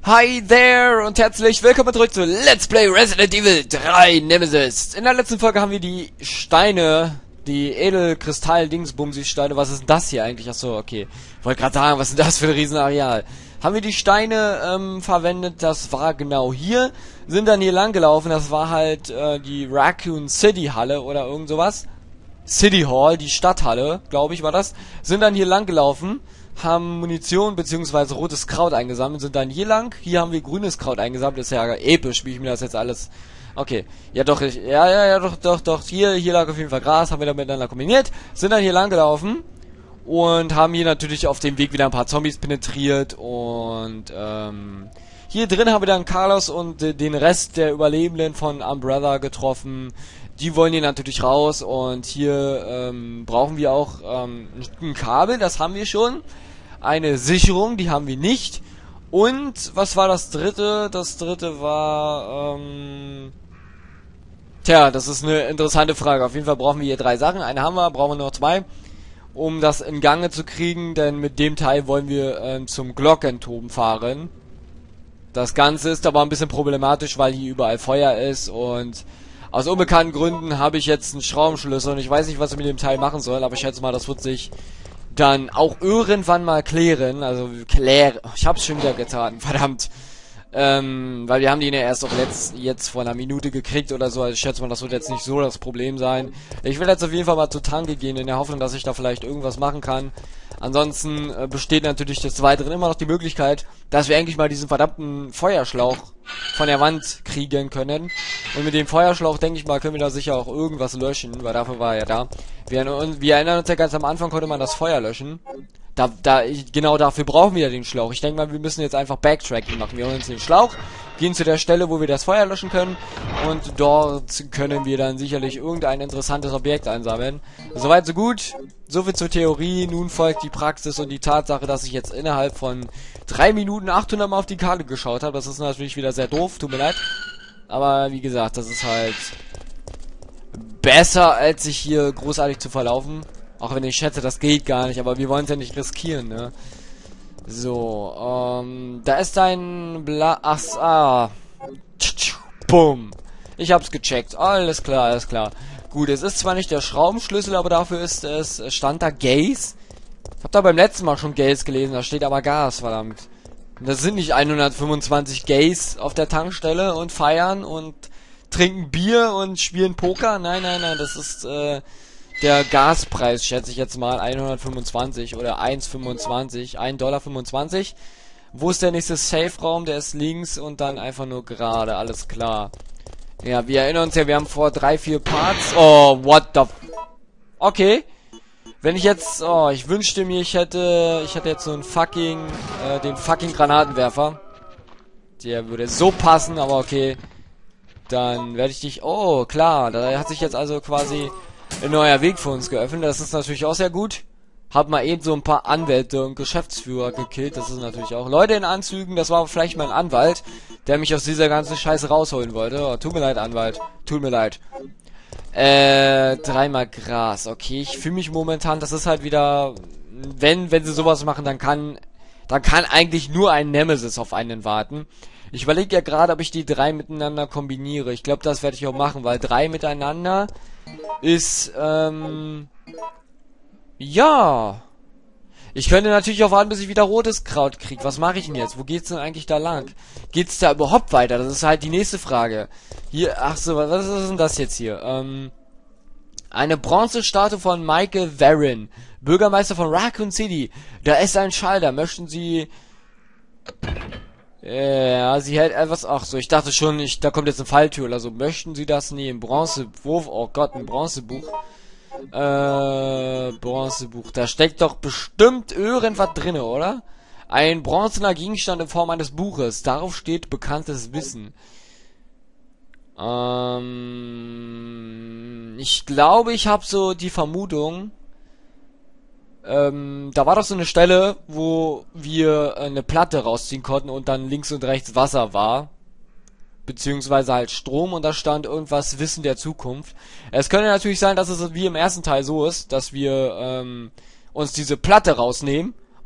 Hi there und herzlich willkommen zurück zu Let's Play Resident Evil 3 Nemesis. In der letzten Folge haben wir die Steine, die Edelkristall-Dingsbumsi-Steine. Was ist denn das hier eigentlich? Achso, okay. Wollte gerade sagen, was ist denn das für ein Riesenareal? Haben wir die Steine verwendet, das war genau hier. Sind dann hier lang gelaufen, das war halt die Raccoon City Halle oder irgend sowas. City Hall, die Stadthalle, glaube ich war das. Sind dann hier lang gelaufen, haben Munition bzw. rotes Kraut eingesammelt, sind dann hier lang. Hier haben wir grünes Kraut eingesammelt, ist ja episch, wie ich mir das jetzt alles... Okay, ja doch, doch. Hier lag auf jeden Fall Gras, haben wir dann miteinander kombiniert. Sind dann hier lang gelaufen und haben hier natürlich auf dem Weg wieder ein paar Zombies penetriert. Und hier drin haben wir dann Carlos und den Rest der Überlebenden von Umbrella getroffen. Die wollen hier natürlich raus und hier brauchen wir auch ein Kabel, das haben wir schon. Eine Sicherung, die haben wir nicht. Und was war das dritte? Das dritte war... Tja, das ist eine interessante Frage. Auf jeden Fall brauchen wir hier 3 Sachen. Eine haben wir, brauchen wir noch 2, um das in Gange zu kriegen. Denn mit dem Teil wollen wir zum Glockenturm fahren. Das Ganze ist aber ein bisschen problematisch, weil hier überall Feuer ist und... Aus unbekannten Gründen habe ich jetzt einen Schraubenschlüssel und ich weiß nicht, was ich mit dem Teil machen soll, aber ich schätze mal, das wird sich dann auch irgendwann mal klären. Also ich habe es schon wieder getan, verdammt. Weil wir haben die ja erst auch jetzt vor einer Minute gekriegt oder so, also ich schätze mal, das wird jetzt nicht so das Problem sein. Ich will jetzt auf jeden Fall mal zu Tanke gehen, in der Hoffnung, dass ich da vielleicht irgendwas machen kann. Ansonsten besteht natürlich des Weiteren immer noch die Möglichkeit, dass wir eigentlich mal diesen verdammten Feuerschlauch von der Wand kriegen können. Und mit dem Feuerschlauch, denke ich mal, können wir da sicher auch irgendwas löschen, weil dafür war er ja da. Wir erinnern uns ja, ganz am Anfang konnte man das Feuer löschen. Genau dafür brauchen wir ja den Schlauch. Ich denke mal, wir müssen jetzt einfach Backtracking machen. Wir holen uns den Schlauch, gehen zu der Stelle, wo wir das Feuer löschen können. Und dort können wir dann sicherlich irgendein interessantes Objekt einsammeln. Soweit so gut. So viel zur Theorie. Nun folgt die Praxis und die Tatsache, dass ich jetzt innerhalb von 3 Minuten 800 Mal auf die Karte geschaut habe. Das ist natürlich wieder sehr doof. Tut mir leid. Aber wie gesagt, das ist halt besser, als sich hier großartig zu verlaufen. Auch wenn ich schätze, das geht gar nicht, aber wir wollen es ja nicht riskieren, ne? So, da ist ein Bumm. Ich hab's gecheckt. Alles klar, alles klar. Gut, es ist zwar nicht der Schraubenschlüssel, aber dafür stand da Gas. Ich hab da beim letzten Mal schon Gas gelesen, da steht aber Gas, verdammt. Das sind nicht 125 Gas auf der Tankstelle und feiern und trinken Bier und spielen Poker. Nein, das ist, der Gaspreis, schätze ich jetzt mal, 125 oder 1,25, $1,25. Wo ist der nächste Safe-Raum? Der ist links und dann einfach nur gerade, alles klar. Ja, wir erinnern uns ja, wir haben vor 3-4 Parts... Oh, what the... Okay. Wenn ich jetzt... Oh, ich wünschte mir, ich hätte jetzt so einen den fucking Granatenwerfer. Der würde so passen, aber okay. Dann werde ich dich... Oh, klar, da hat sich jetzt also quasi... ein neuer Weg für uns geöffnet, das ist natürlich auch sehr gut. Hab mal eben so ein paar Anwälte und Geschäftsführer gekillt, das ist natürlich auch. Leute in Anzügen, das war vielleicht mein Anwalt, der mich aus dieser ganzen Scheiße rausholen wollte. Oh, tut mir leid, Anwalt, tut mir leid. 3-mal Gras, okay, ich fühle mich momentan, das ist halt wieder, wenn sie sowas machen, dann kann eigentlich nur ein Nemesis auf einen warten. Ich überlege ja gerade, ob ich die 3 miteinander kombiniere. Ich glaube, das werde ich auch machen, weil 3 miteinander ist, ja. Ich könnte natürlich auch warten, bis ich wieder rotes Kraut kriege. Was mache ich denn jetzt? Wo geht's denn eigentlich da lang? Geht's da überhaupt weiter? Das ist halt die nächste Frage. Hier, ach so, was ist denn das jetzt hier? Eine Bronzestatue von Michael Warren, Bürgermeister von Raccoon City. Da ist ein Schalter. Möchten Sie... Ja, sie hält etwas... Ach so, ich dachte schon, da kommt jetzt eine Falltür oder so. Möchten Sie das? Nee, ein Bronzewurf. Oh Gott, ein Bronzebuch. Bronzebuch. Da steckt doch bestimmt irgendwas drinne, oder? Ein bronzener Gegenstand in Form eines Buches. Darauf steht bekanntes Wissen. Ich glaube, ich habe so die Vermutung... da war doch so eine Stelle, wo wir eine Platte rausziehen konnten und dann links und rechts Wasser war. Beziehungsweise halt Strom und da stand irgendwas Wissen der Zukunft. Es könnte natürlich sein, dass es wie im ersten Teil so ist, dass wir uns diese Platte rausnehmen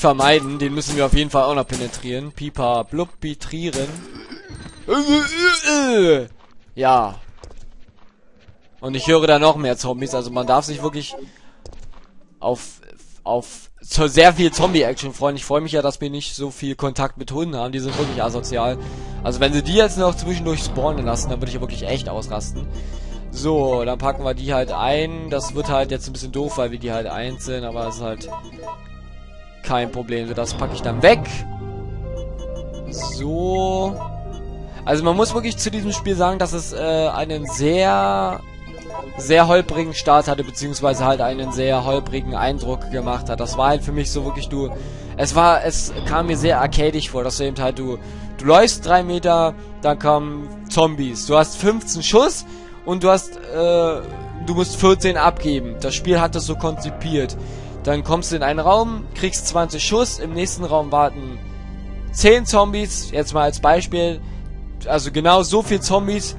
vermeiden. Den müssen wir auf jeden Fall auch noch penetrieren. Pipa, blub, petrieren. Ja. Und ich höre da noch mehr Zombies. Also man darf sich wirklich auf sehr viel Zombie-Action freuen. Ich freue mich ja, dass wir nicht so viel Kontakt mit Hunden haben. Die sind wirklich asozial. Also wenn sie die jetzt noch zwischendurch spawnen lassen, dann würde ich ja wirklich echt ausrasten. So, dann packen wir die halt ein. Das wird halt jetzt ein bisschen doof, weil wir die halt einzeln, aber es ist halt kein Problem. Das packe ich dann weg. So. Also man muss wirklich zu diesem Spiel sagen, dass es einen sehr holprigen Start hatte, beziehungsweise halt einen sehr holprigen Eindruck gemacht hat. Das war halt für mich so wirklich es kam mir sehr arcadisch vor, dass du eben halt, du läufst 3 Meter, dann kommen Zombies. Du hast 15 Schuss und du musst 14 abgeben. Das Spiel hat das so konzipiert. Dann kommst du in einen Raum, kriegst 20 Schuss, im nächsten Raum warten 10 Zombies, jetzt mal als Beispiel. Also genau so viel Zombies,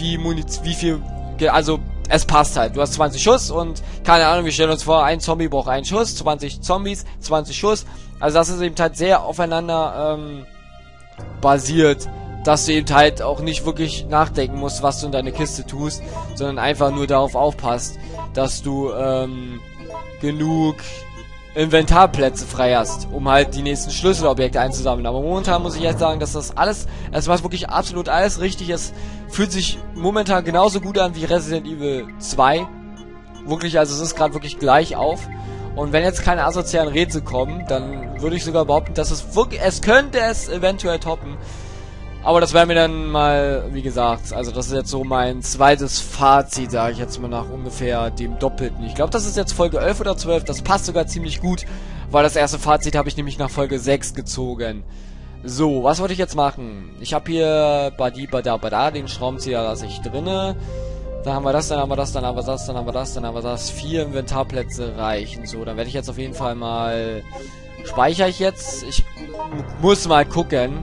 also es passt halt. Du hast 20 Schuss und keine Ahnung, wir stellen uns vor, ein Zombie braucht einen Schuss, 20 Zombies, 20 Schuss. Also das ist eben halt sehr aufeinander basiert, dass du eben halt auch nicht wirklich nachdenken musst, was du in deine Kiste tust, sondern einfach nur darauf aufpasst, dass du genug Inventarplätze frei hast, um halt die nächsten Schlüsselobjekte einzusammeln. Aber momentan muss ich jetzt sagen, dass das alles, es war wirklich absolut alles richtig. Es fühlt sich momentan genauso gut an wie Resident Evil 2. Wirklich, also es ist gerade wirklich gleich auf. Und wenn jetzt keine asozialen Rätsel kommen, dann würde ich sogar behaupten, dass es könnte es eventuell toppen. Aber das wäre mir dann mal, wie gesagt, also das ist jetzt so mein zweites Fazit, sage ich jetzt mal, nach ungefähr dem Doppelten. Ich glaube, das ist jetzt Folge 11 oder 12, das passt sogar ziemlich gut, weil das erste Fazit habe ich nämlich nach Folge 6 gezogen. So, was wollte ich jetzt machen? Ich habe hier Bada, den Schraubenzieher lasse ich drinne. Dann haben wir das, dann haben wir das, dann haben wir das, dann haben wir das, dann haben wir das. 4 Inventarplätze reichen. So, dann werde ich jetzt auf jeden Fall mal... Speichere ich jetzt? Ich muss mal gucken.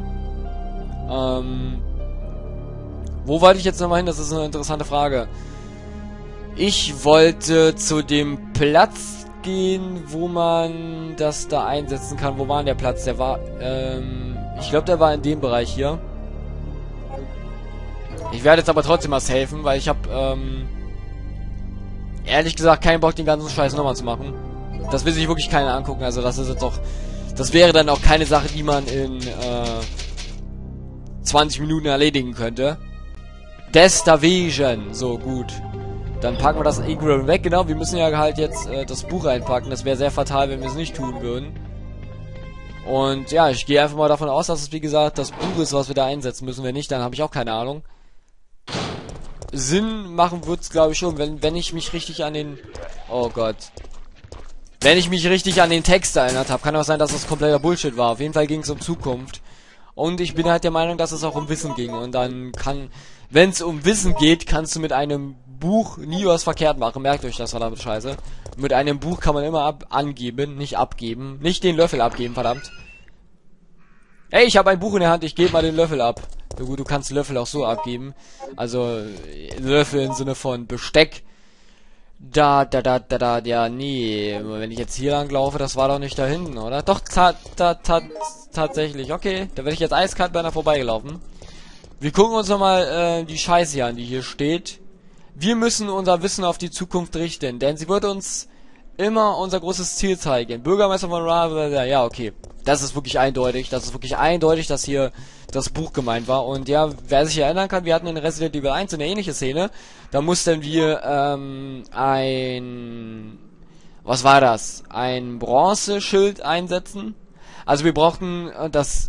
Wo wollte ich jetzt nochmal hin? Das ist eine interessante Frage. Ich wollte zu dem Platz gehen, wo man das da einsetzen kann. Wo war denn der Platz? Der war, ich glaube, der war in dem Bereich hier. Ich werde jetzt aber trotzdem was helfen, weil ich habe, ehrlich gesagt keinen Bock, den ganzen Scheiß nochmal zu machen. Das will sich wirklich keiner angucken, also das ist jetzt auch, das wäre dann auch keine Sache, die man in, 20 Minuten erledigen könnte. Deswegen, so gut. Dann packen wir das Ingram weg, genau, wir müssen ja halt jetzt, das Buch reinpacken, das wäre sehr fatal, wenn wir es nicht tun würden. Und ja, ich gehe einfach mal davon aus, dass es, wie gesagt, das Buch ist, was wir da einsetzen müssen. Wenn nicht, dann habe ich auch keine Ahnung. Sinn machen wird's, glaube ich, schon, wenn ich mich richtig an den... Oh Gott. Wenn ich mich richtig an den Text erinnert habe, kann auch sein, dass das kompletter Bullshit war. Auf jeden Fall ging es um Zukunft. Und ich bin halt der Meinung, dass es auch um Wissen ging. Und dann kann... Wenn es um Wissen geht, kannst du mit einem Buch nie was verkehrt machen. Merkt euch das, verdammt Scheiße. Mit einem Buch kann man immer angeben, nicht abgeben. Nicht den Löffel abgeben, verdammt. Ey, ich habe ein Buch in der Hand, ich gebe mal den Löffel ab. Na gut, du kannst Löffel auch so abgeben. Also, Löffel im Sinne von Besteck. Ja, nee. Wenn ich jetzt hier lang laufe, das war doch nicht da hinten, oder? Doch, tatsächlich. Okay, da werde ich jetzt eiskalt beinahe vorbeigelaufen. Wir gucken uns nochmal die Scheiße hier an, die hier steht. Wir müssen unser Wissen auf die Zukunft richten, denn sie wird uns immer unser großes Ziel zeigen. Bürgermeister von Ra, ja, okay. Das ist wirklich eindeutig, dass hier das Buch gemeint war. Und ja, wer sich erinnern kann, wir hatten in Resident Evil 1 eine ähnliche Szene. Da mussten wir, was war das? Ein Bronzeschild einsetzen. Also wir brauchten das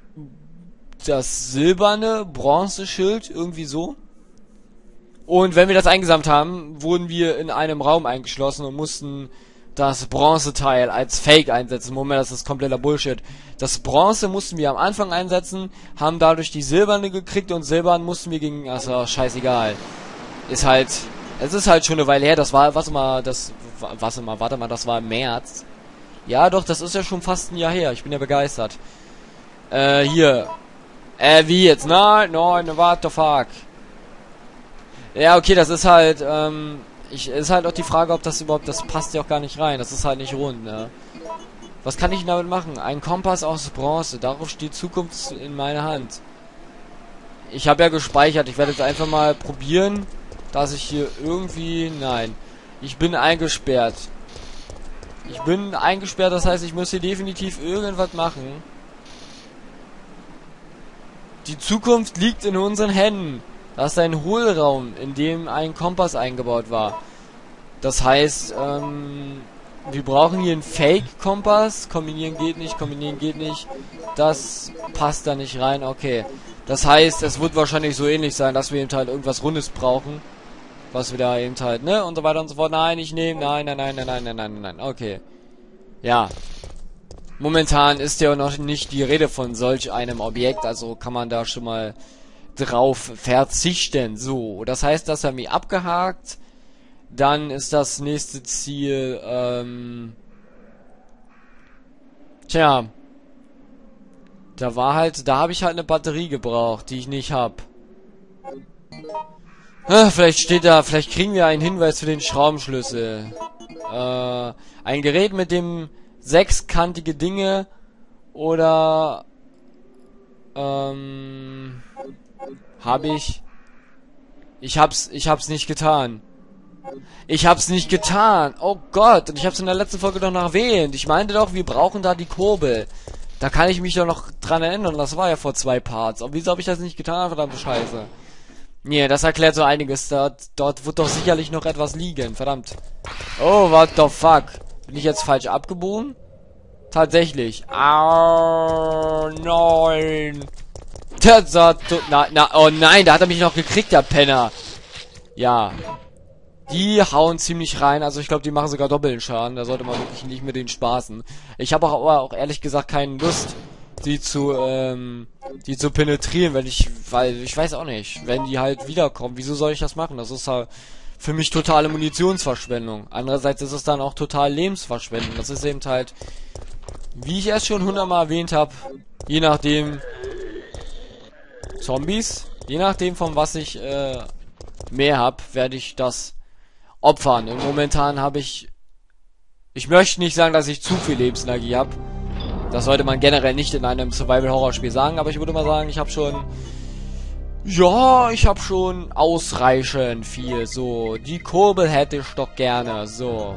silberne Bronzeschild, irgendwie so. Und wenn wir das eingesammelt haben, wurden wir in einem Raum eingeschlossen und mussten das Bronzeteil als Fake einsetzen. Moment, das ist kompletter Bullshit. Das Bronze mussten wir am Anfang einsetzen, haben dadurch die silberne gekriegt und silbern mussten wir gegen... Also scheißegal. Es ist halt schon eine Weile her, das war, warte mal, das war im März. Ja doch, das ist ja schon fast ein Jahr her, ich bin ja begeistert. Hier. Wie jetzt? Nein, what the fuck? Ja, okay, das ist halt, ist halt auch die Frage, ob das überhaupt, das passt ja auch gar nicht rein, das ist halt nicht rund, ne? Was kann ich damit machen? Ein Kompass aus Bronze, darauf steht Zukunft in meiner Hand. Ich habe ja gespeichert, ich werde jetzt einfach mal probieren, dass ich hier irgendwie, nein, ich bin eingesperrt. Das heißt, ich muss hier definitiv irgendwas machen. Die Zukunft liegt in unseren Händen. Das ist ein Hohlraum, in dem ein Kompass eingebaut war. Das heißt, wir brauchen hier einen Fake-Kompass. Kombinieren geht nicht. Das passt da nicht rein. Okay. Das heißt, es wird wahrscheinlich so ähnlich sein, dass wir eben halt irgendwas Rundes brauchen. Was wir da eben halt, ne? Und so weiter und so fort. Nein, ich nehme. Nein. Okay. Ja. Momentan ist ja noch nicht die Rede von solch einem Objekt. Also kann man da schon mal drauf verzichten. So, das heißt, das haben wir abgehakt. Dann ist das nächste Ziel, tja. Da habe ich halt eine Batterie gebraucht, die ich nicht hab. Vielleicht kriegen wir einen Hinweis für den Schraubenschlüssel. Ein Gerät, mit dem sechskantige Dinge oder habe ich... Ich hab's nicht getan. Oh Gott, und ich hab's in der letzten Folge doch noch erwähnt. Ich meinte doch, wir brauchen da die Kurbel. Da kann ich mich doch noch dran erinnern. Das war ja vor 2 Parts. Und wieso habe ich das nicht getan? Verdammte Scheiße. Nee, das erklärt so einiges. Dort wird doch sicherlich noch etwas liegen. Verdammt. Oh, what the fuck. Bin ich jetzt falsch abgebogen? Tatsächlich. Oh, nein. Oh nein, da hat er mich noch gekriegt, der Penner. Ja. Die hauen ziemlich rein, also ich glaube, die machen sogar doppelten Schaden. Da sollte man wirklich nicht mit denen spaßen. Ich habe auch ehrlich gesagt keine Lust, die zu penetrieren, weil ich weiß auch nicht, wenn die halt wiederkommen, wieso soll ich das machen? Das ist halt für mich totale Munitionsverschwendung. Andererseits ist es dann auch total Lebensverschwendung. Das ist eben halt, wie ich erst schon 100-mal erwähnt habe, je nachdem Zombies, je nachdem von was ich mehr habe, werde ich das opfern. Und momentan habe ich möchte nicht sagen, dass ich zu viel Lebensenergie habe. Das sollte man generell nicht in einem Survival-Horror-Spiel sagen, aber ich würde mal sagen, ich habe schon ausreichend viel. So, die Kurbel hätte ich doch gerne. So.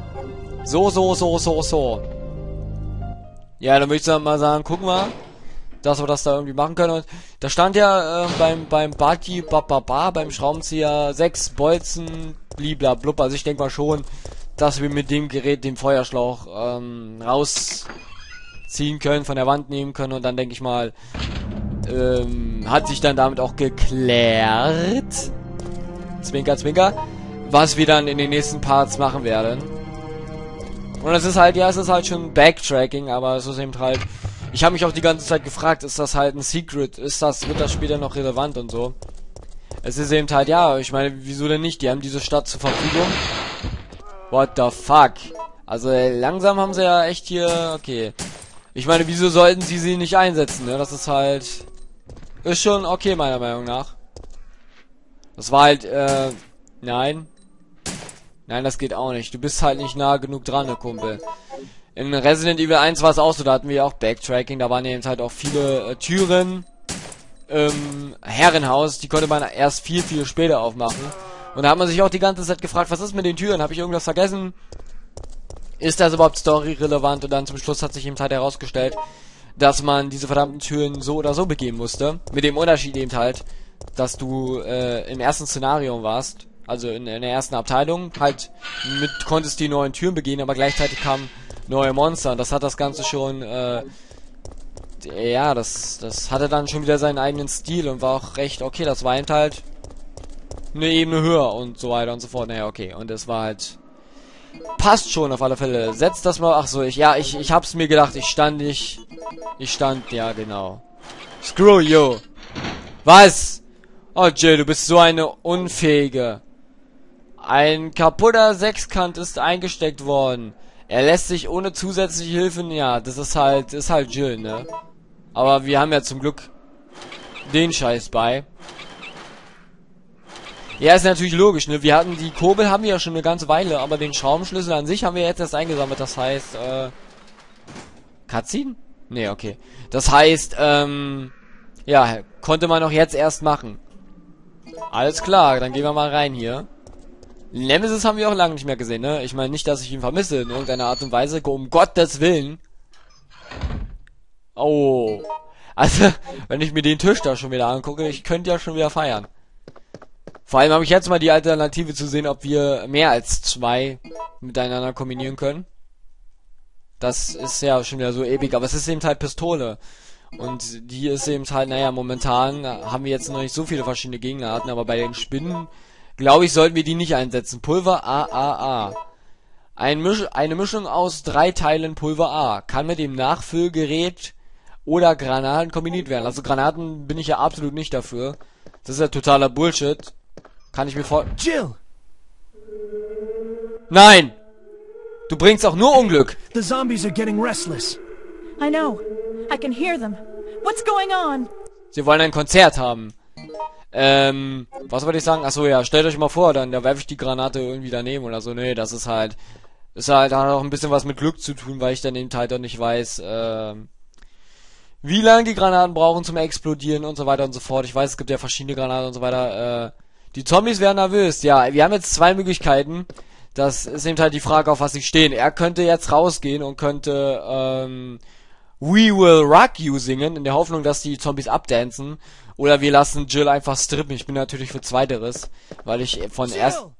Ja, dann würde ich mal sagen, gucken wir, dass wir das da irgendwie machen können. Und da stand ja beim beim Schraubenzieher 6 Bolzen, bliblablub. Also ich denke mal schon, dass wir mit dem Gerät den Feuerschlauch rausziehen können, von der Wand nehmen können. Und dann denke ich mal, hat sich dann damit auch geklärt. Zwinker, zwinker. Was wir dann in den nächsten Parts machen werden. Und es ist halt, ja, es ist halt schon Backtracking, aber es ist eben halt... Ich habe mich auch die ganze Zeit gefragt, ist das halt ein Secret? Wird das später noch relevant und so? Es ist eben halt, ja, ich meine, wieso denn nicht? Die haben diese Stadt zur Verfügung. What the fuck? Also langsam haben sie ja echt hier... Okay. Ich meine, wieso sollten sie nicht einsetzen, ne? Das ist halt... Ist schon okay, meiner Meinung nach. Das war halt, nein. Nein, das geht auch nicht. Du bist halt nicht nah genug dran, ne Kumpel. In Resident Evil 1 war es auch so, da hatten wir auch Backtracking, da waren eben halt auch viele Türen im Herrenhaus, die konnte man erst viel später aufmachen. Und da hat man sich auch die ganze Zeit gefragt, was ist mit den Türen? Habe ich irgendwas vergessen? Ist das überhaupt story-relevant? Und dann zum Schluss hat sich eben halt herausgestellt, dass man diese verdammten Türen so oder so begehen musste. Mit dem Unterschied eben halt, dass du im ersten Szenario warst, also in der ersten Abteilung, halt konntest die neuen Türen begehen, aber gleichzeitig kamen neue Monster. Und das hat das Ganze schon, ja, das hatte dann schon wieder seinen eigenen Stil und war auch recht okay. Das war eben halt eine Ebene höher und so weiter und so fort. Naja, okay. Und es war halt... Passt schon auf alle Fälle. Setzt das mal... Ach so, ich hab's mir gedacht. Ich stand, ja, genau. Screw you. Was? Oh, Jill, du bist so eine Unfähige. Ein kaputter Sechskant ist eingesteckt worden. Er lässt sich ohne zusätzliche Hilfe... Ja, das ist halt Jill, ne? Aber wir haben ja zum Glück den Scheiß bei. Ja, ist natürlich logisch, ne? Wir hatten die Kurbel haben wir ja schon eine ganze Weile, aber den Schraubenschlüssel an sich haben wir jetzt erst eingesammelt. Das heißt, Cutscene? Ne, okay. Das heißt, ja, konnte man auch jetzt erst machen. Alles klar, dann gehen wir mal rein hier. Nemesis haben wir auch lange nicht mehr gesehen, ne? Ich meine nicht, dass ich ihn vermisse in irgendeiner Art und Weise. Um Gottes Willen. Oh. Also, wenn ich mir den Tisch da schon wieder angucke, ich könnte ja schon wieder feiern. Vor allem habe ich jetzt mal die Alternative zu sehen, ob wir mehr als 2 miteinander kombinieren können. Das ist ja schon wieder so ewig, aber es ist eben halt Pistole. Und die ist eben halt, naja, momentan haben wir jetzt noch nicht so viele verschiedene Gegnerarten, aber bei den Spinnen, glaube ich, sollten wir die nicht einsetzen. Pulver AAA. Eine Mischung aus 3 Teilen Pulver A. Kann mit dem Nachfüllgerät oder Granaten kombiniert werden. Also Granaten bin ich ja absolut nicht dafür. Das ist ja totaler Bullshit. Kann ich mir vor... Jill! Nein! Du bringst auch nur Unglück. The zombies are getting restless. I know. I can hear them. What's going on? Sie wollen ein Konzert haben. Was wollte ich sagen? Achso, ja, stellt euch mal vor, dann da werfe ich die Granate irgendwie daneben oder so. Nee, das ist halt hat auch ein bisschen was mit Glück zu tun, weil ich dann eben halt auch nicht weiß, wie lange die Granaten brauchen zum Explodieren und so weiter und so fort. Ich weiß, es gibt ja verschiedene Granaten und so weiter. Die Zombies werden nervös. Ja, wir haben jetzt 2 Möglichkeiten. Das ist eben halt die Frage, auf was sie stehen. Er könnte jetzt rausgehen und könnte We Will Rock You singen, in der Hoffnung, dass die Zombies abdancen. Oder wir lassen Jill einfach strippen. Ich bin natürlich für Zweiteres, weil ich vom ersten...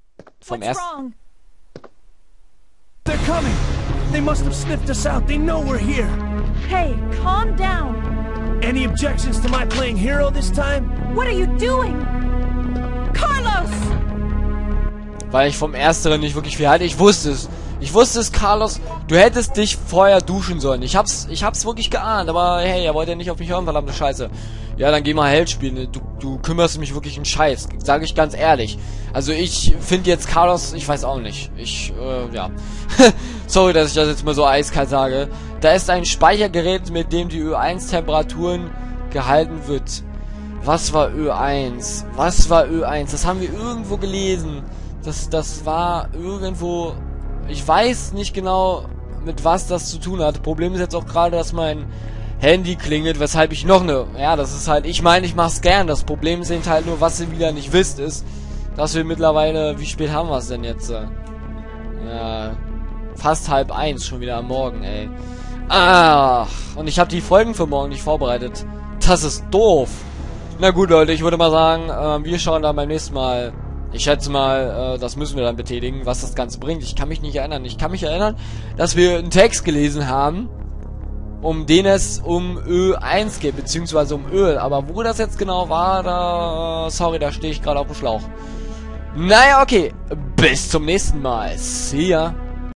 They're coming! They must have sniffed us out. They know we're here. Hey, calm down. Any objections to my playing hero this time? What are you doing? Carlos! Weil ich vom Ersteren nicht wirklich viel halte. Ich wusste es. Ich wusste es, Carlos. Du hättest dich vorher duschen sollen. Ich hab's wirklich geahnt. Aber hey, er wollte ja nicht auf mich hören, verdammte Scheiße. Ja, dann geh mal Held spielen. Du kümmerst mich wirklich einen Scheiß. Sage ich ganz ehrlich. Also ich finde jetzt Carlos, ich weiß auch nicht. Ja. Sorry, dass ich das jetzt mal so eiskalt sage. Da ist ein Speichergerät, mit dem die Ö1-Temperaturen gehalten wird. Was war Ö1? Was war Ö1? Das haben wir irgendwo gelesen. Das war irgendwo... Ich weiß nicht genau, mit was das zu tun hat. Problem ist jetzt auch gerade, dass mein Handy klingelt, weshalb ich noch eine... Ja, das ist halt... Ich meine, ich mach's gern. Das Problem ist eben halt nur, was ihr wieder nicht wisst, ist, dass wir mittlerweile... Wie spät haben wir es denn jetzt? Ja... Fast 12:30 schon wieder am Morgen, ey. Ach, und ich habe die Folgen für morgen nicht vorbereitet. Das ist doof. Na gut, Leute, ich würde mal sagen, wir schauen dann beim nächsten Mal... Ich schätze mal, das müssen wir dann betätigen, was das Ganze bringt. Ich kann mich nicht erinnern. Ich kann mich erinnern, dass wir einen Text gelesen haben, um den es um Ö1 geht, beziehungsweise um Öl. Aber wo das jetzt genau war, da... Sorry, da stehe ich gerade auf dem Schlauch. Naja, okay. Bis zum nächsten Mal. See ya.